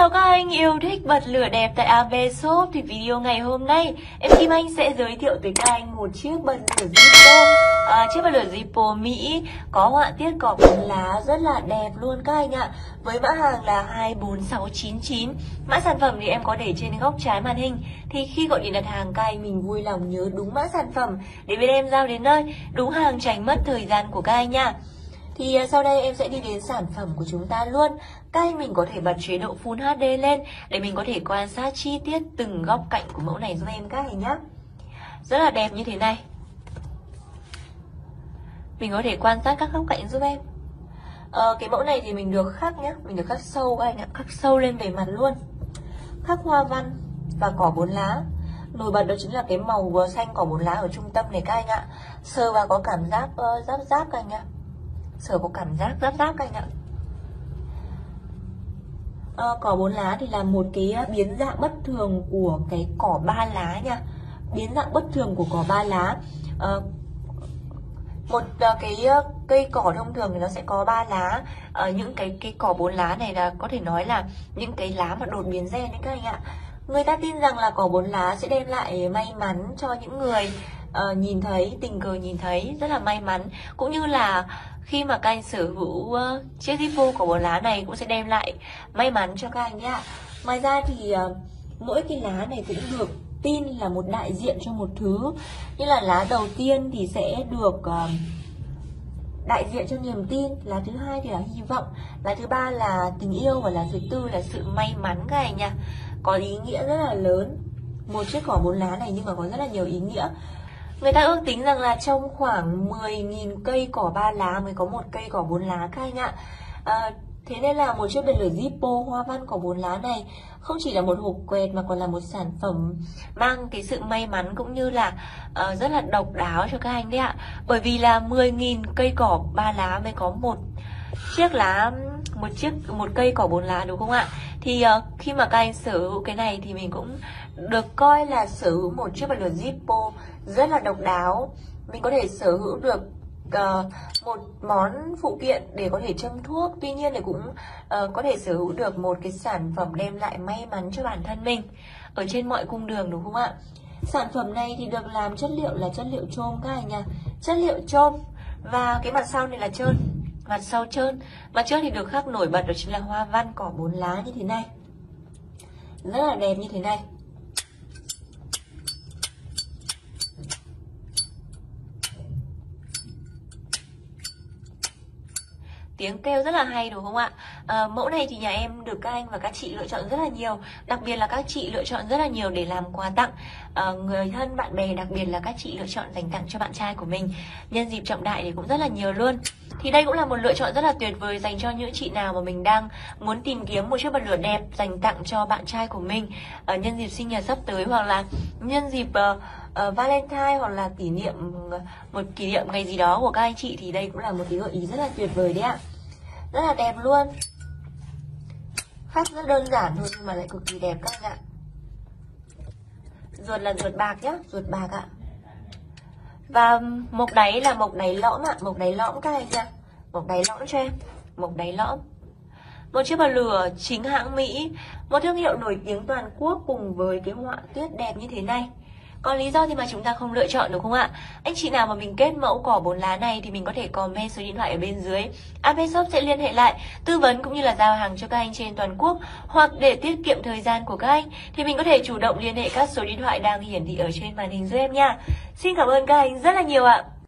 chào các anh yêu thích bật lửa đẹp tại AB Shop. Thì video ngày hôm nay em Kim Anh sẽ giới thiệu tới các anh một chiếc bật lửa Zippo. Chiếc bật lửa Zippo Mỹ có họa tiết cỏ bốn lá rất là đẹp luôn các anh ạ. Với mã hàng là 24699. Mã sản phẩm thì em có để trên góc trái màn hình. Thì khi gọi điện đặt hàng các anh mình vui lòng nhớ đúng mã sản phẩm để bên em giao đến nơi, đúng hàng, tránh mất thời gian của các anh nha. Thì sau đây em sẽ đi đến sản phẩm của chúng ta luôn. Các anh mình có thể bật chế độ Full HD lên để mình có thể quan sát chi tiết từng góc cạnh của mẫu này giúp em các anh nhé. Rất là đẹp như thế này. Mình có thể quan sát các góc cạnh giúp em. Cái mẫu này thì mình được khắc nhé, mình được khắc sâu các anh ạ, khắc sâu lên bề mặt luôn. Khắc hoa văn và cỏ bốn lá. Nổi bật đó chính là cái màu xanh cỏ bốn lá ở trung tâm này các anh ạ. Sờ vào có cảm giác giáp các anh ạ. Sờ có cảm giác giáp các anh ạ. Cỏ bốn lá thì là một cái biến dạng bất thường của cái cỏ ba lá nha. Biến dạng bất thường của cỏ ba lá. Cái cây cỏ thông thường thì nó sẽ có ba lá. Những cái cỏ bốn lá này là có thể nói là những cái lá mà đột biến gen đấy các anh ạ. Người ta tin rằng là cỏ bốn lá sẽ đem lại may mắn cho những người nhìn thấy, tình cờ nhìn thấy rất là may mắn. Cũng như là khi mà các anh sở hữu chiếc Zippo của bốn lá này cũng sẽ đem lại may mắn cho các anh nhá. Ngoài ra thì mỗi cái lá này cũng được tin là một đại diện cho một thứ. Như là lá đầu tiên thì sẽ được đại diện cho niềm tin, lá thứ hai thì là hy vọng, lá thứ ba là tình yêu và lá thứ tư là sự may mắn các anh nha. Có ý nghĩa rất là lớn. Một chiếc cỏ bốn lá này nhưng mà có rất là nhiều ý nghĩa. Người ta ước tính rằng là trong khoảng 10.000 cây cỏ ba lá mới có một cây cỏ bốn lá các anh ạ. Thế nên là một chiếc bật lửa Zippo hoa văn cỏ bốn lá này không chỉ là một hộp quẹt mà còn là một sản phẩm mang cái sự may mắn cũng như là rất là độc đáo cho các anh đấy ạ. Bởi vì là 10.000 cây cỏ ba lá mới có một cây cỏ bốn lá, đúng không ạ? Thì khi mà các anh sở hữu cái này thì mình cũng được coi là sở hữu một chiếc bật lửa Zippo rất là độc đáo. Mình có thể sở hữu được một món phụ kiện để có thể châm thuốc. Tuy nhiên thì cũng có thể sở hữu được một cái sản phẩm đem lại may mắn cho bản thân mình ở trên mọi cung đường, đúng không ạ? Sản phẩm này thì được làm chất liệu là chất liệu chôm các anh nha. Chất liệu chôm. Và cái mặt sau này là trơn, mặt sau trơn. Mặt trước thì được khắc nổi bật đó chính là hoa văn cỏ bốn lá như thế này. Rất là đẹp như thế này. Tiếng kêu rất là hay, đúng không ạ? Mẫu này thì nhà em được các anh và các chị lựa chọn rất là nhiều. Đặc biệt là các chị lựa chọn rất là nhiều để làm quà tặng người thân, bạn bè. Đặc biệt là các chị lựa chọn dành tặng cho bạn trai của mình nhân dịp trọng đại thì cũng rất là nhiều luôn. Thì đây cũng là một lựa chọn rất là tuyệt vời dành cho những chị nào mà mình đang muốn tìm kiếm một chiếc bật lửa đẹp dành tặng cho bạn trai của mình nhân dịp sinh nhật sắp tới, hoặc là nhân dịp Valentine, hoặc là một kỷ niệm ngày gì đó của các anh chị. Thì đây cũng là một cái gợi ý rất là tuyệt vời đấy ạ. Rất là đẹp luôn. Khắc rất đơn giản thôi nhưng mà lại cực kỳ đẹp các anh ạ. Ruột là ruột bạc nhá, ruột bạc ạ. Và mộc đáy là mộc đáy lõm ạ, mộc đáy lõm các anh nha. Mộc đáy lõm cho em, mộc đáy lõm. Một chiếc bật lửa chính hãng Mỹ, một thương hiệu nổi tiếng toàn quốc cùng với cái họa tiết đẹp như thế này. Còn lý do thì mà chúng ta không lựa chọn, đúng không ạ? Anh chị nào mà mình kết mẫu cỏ bốn lá này thì mình có thể comment số điện thoại ở bên dưới. AB Shop sẽ liên hệ lại, tư vấn cũng như là giao hàng cho các anh trên toàn quốc. Hoặc để tiết kiệm thời gian của các anh thì mình có thể chủ động liên hệ các số điện thoại đang hiển thị ở trên màn hình giúp em nha. Xin cảm ơn các anh rất là nhiều ạ.